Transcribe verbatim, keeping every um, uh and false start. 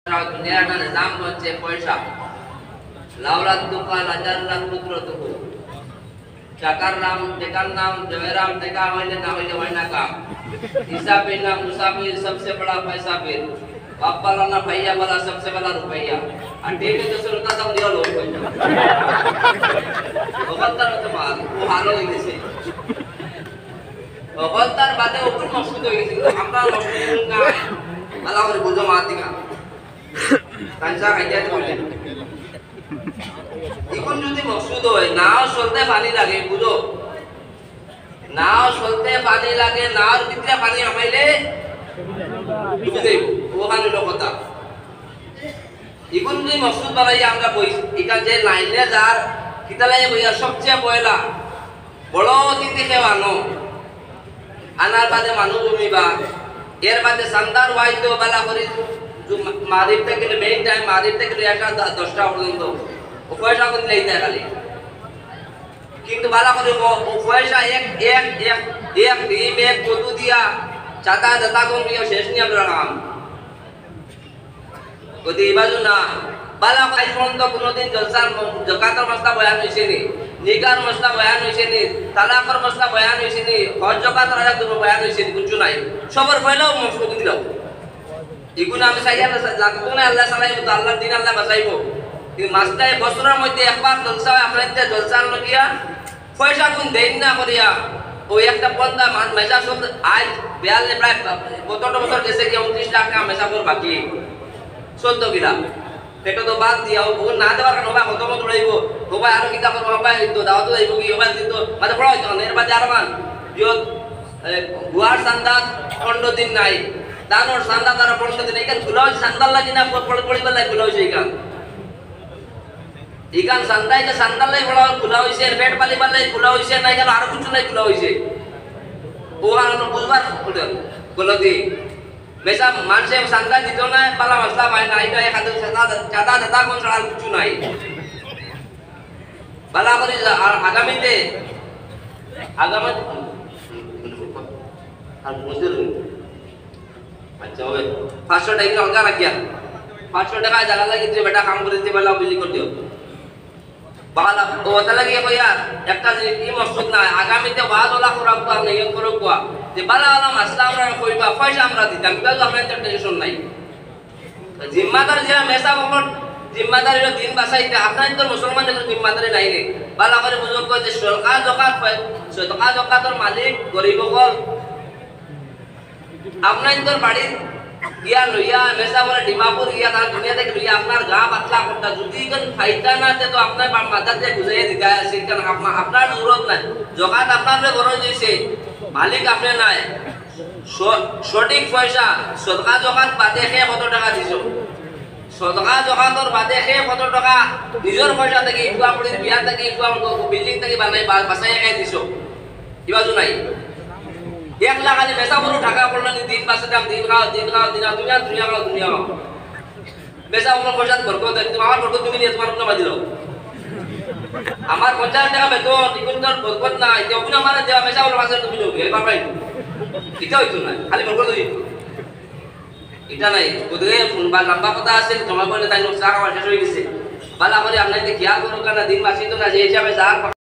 দুনিয়াটা নিজাম হচ্ছে পয়সা। লাউলাদ দোকান হাজার লাখ পুত্র তুকু টাকার নাম টেকার নাম জয়রাম টেকা হইলে না হইলে হয় না কাম। हिसाबी ना मुसाफिर सबसे बड़ा पैसा फिर बाप वाला ना भैया वाला सबसे बड़ा रुपया अंडे में तो सुनता था दिया लोग बहुत तो माल वो हालो ही से बहुत तार बातें ऊपर मकसूद हो गई हमरा मकसूद ना है वाला और बुझो मारती का कंसा कहिया तो बोले इकोन যদি মকসুদ হয় নাও চলতে পানি লাগে বুঝো নাও চলতে পানি লাগে নাওর ভিতরে পানি আমাইলে ডুবে যাইব ওখানে কথা ইগুন যদি মকসুদ বানাই আমরা বই এখান যে লাইনে যার কিতালাই বইয়া সবচেয়ে পয়লা বড় অতিথি খেওয়ানো আনার বাদে মানুষ জমিবা এর বাদে সান্দার ওয়াইদ বালা করে মারিফ থেকে মেইন টাইম মারিফ থেকে একটা দশটা পর্যন্ত ও পয়সা করে লইতে খালি কিন্তু বালা করে ও পয়সা এক এক এক এক ডিম এক কদু দিয়া চাতা দাতা কোন দিয়া শেষ নিয়ে আমরা নাম কদি বাজু না বালা কাই পর্যন্ত কোনদিন জলসার জাকাতের মসলা বয়ান হইছে নি নিকার মসলা বয়ান হইছে নি তালাকের মসলা বয়ান হইছে নি হজ জাকাত রাজা দুটো বয়ান হইছে নি কিছু নাই সবার পয়লাও মকসুদ দিলাও এগুলো আমি চাই লাগতো না আল্লাহ সালাই তো আল্লাহর দিন আল্লাহ বাঁচাইবো কিন্তু মাসটায় বছরের মধ্যে একবার জলসা হয় আপনাদের জলসার লগিয়া পয়সা কোন দেন না করিয়া ওই একটা বন্দা মেসা শুধু আজ বিয়াল্লিশ প্রায় কতটা বছর গেছে কি উনত্রিশ লাখ টাকা মেসা করে বাকি চোদ্দ গিলা সেটা তো বাদ দিয়া ও না দেওয়ার কারণে ওবা কত মত রইব ওবা আরো কিতা করবো ওবা তো দাও তো যাইব কি ওবা দিত মানে পড়া হইতো না এর বাদে আরো মান যত গুয়ার সান্দাত পনেরো দিন নাই দানোর সান্দাত আর পনেরো দিন এখান খোলা হয়েছে সান্দাল লাগি না পড়িবার লাগে খোলা হয়েছে এখান ইকান সান্দাই যে সান্দাল লাই বড় খোলা হইছে পেট পালিবার লাই খোলা হইছে না এখানে আরো কিছু নাই খোলা হইছে ও আর বুঝবার গলতি বেশা মানুষে সান্দা দিত না পালা মশলা পায় না এটা এক হাতে চাদা চাদা দাদা কোন আর কিছু নাই বালা করে আগামীতে আগামী আর মুজুর আচ্ছা হবে পাঁচশো টাকা অঙ্কা রাখিয়া পাঁচশো টাকা জায়গা লাগি তুই বেটা কাম করে দিতে পারলে বিলি করে দিও বালা ও ওটা লাগিয়ে কইয়া একটা কি মকসুদ না আগামীতে বাদ ওলা খরাব কর নাই করো কোয়া যে বালা আলা মাসলা আমরা কইবা পয়সা আমরা দিতাম কিন্তু আপনাদের টেনশন নাই জিম্মাদার যারা মেসা বকর জিম্মাদারির দিন বাঁচাইতে আপনাদের তো মুসলমানদের জিম্মাদারি নাই রে বালা করে বুঝুক যে সরকার জাকাত সরকার জাকাতের মালিক গরিব হল আপনাদের বাড়ির গিয়া লইয়া মেসা বলে ডিমাপুর গিয়া তার দুনিয়া থেকে লইয়া আপনার গা পাতলা করতা যদি কোন ফাইদা না তে তো আপনার মাথা দিয়ে বুঝাইয়া দিতে আছে কারণ আপনার জরুরত নাই জাকাত আপনার খরচ হইছে মালিক আপনি নাই সঠিক পয়সা সদকা জাকাত বাদে খে কত টাকা দিছো সদকা জাকাতর বাদে খে কত টাকা নিজের পয়সা থেকে ইকুয়া পড়ি বিয়া থেকে ইকুয়া বিল্ডিং থেকে বানাই বাসায় খাই দিছো ইবাজু নাই এক লাখ আলি মেসা বড় টাকা পড়লো নি দিন পাশে দাম দিন খাও দিন খাও দিন দুনিয়া দুনিয়া খাও দুনিয়া খাও মেসা বড় পয়সা বরকত তুমি আমার বরকত তুমি নিয়ে তোমার নামা দিলো আমার পঞ্চাশ টাকা বেতন ইকুন তোর বরকত না এটা ওগুলো আমার দেওয়া মেসা বড় পাশে তুমি যোগ এবার পাই এটা হইতো না খালি বরকত হইতো এটা নাই ওদের বা লম্বা কথা আছে জমা করলে তাই নোকসা খাওয়া শেষ হয়ে গেছে বালা করে আপনাকে খেয়াল করুক না দিন বাসিত না যে হিসাবে যার